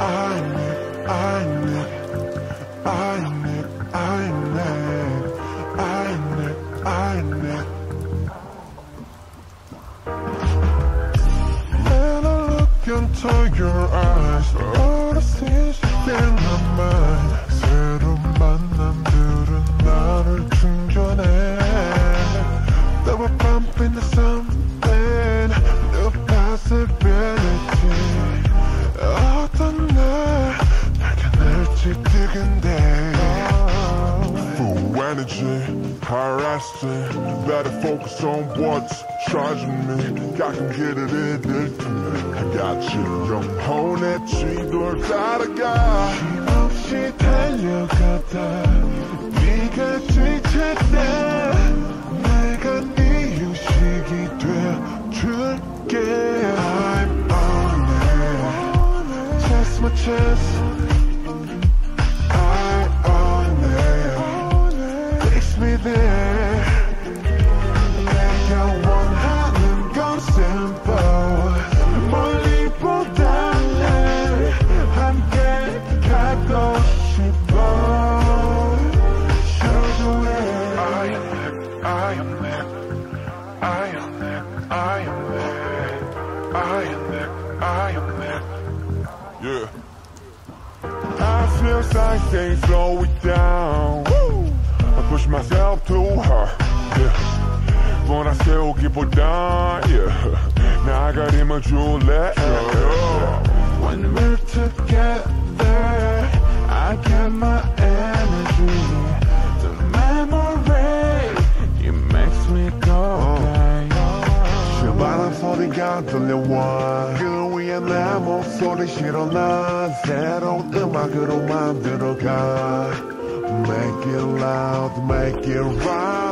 When I look into your eyes, all I see is you in my mind. 새로운 만남들은 나를 충전해. There will bump into something, new possibility. 어떤 날 발견할지 뜨근대. Full energy, harassing. Better focus on what's charging me. 가끔 길을 잃을 때면 I got you. 영혼의 지도를 따라가. 힘없이 달려가다 네가 지칠 때 내가 네 휴식이 돼줄게. I'm on it, just my chance. I own it, takes me there. 내가 원하는 건 simple. 멀리 보달래 함께 가고 싶어. Show the way. I am it, I am it, I am it, I am it, I am it. Yeah. I feel like things slow it down. I push myself too hard. Yeah. 뻔하 세우기보다 yeah. 나가림을 줄래. When we're together, I get my energy. The memory, it makes me go blind. 실바람 소리가 들려와. 그 위에 내 목소리 실어나. 새로운 음악으로 만들어가. Make it loud, make it right.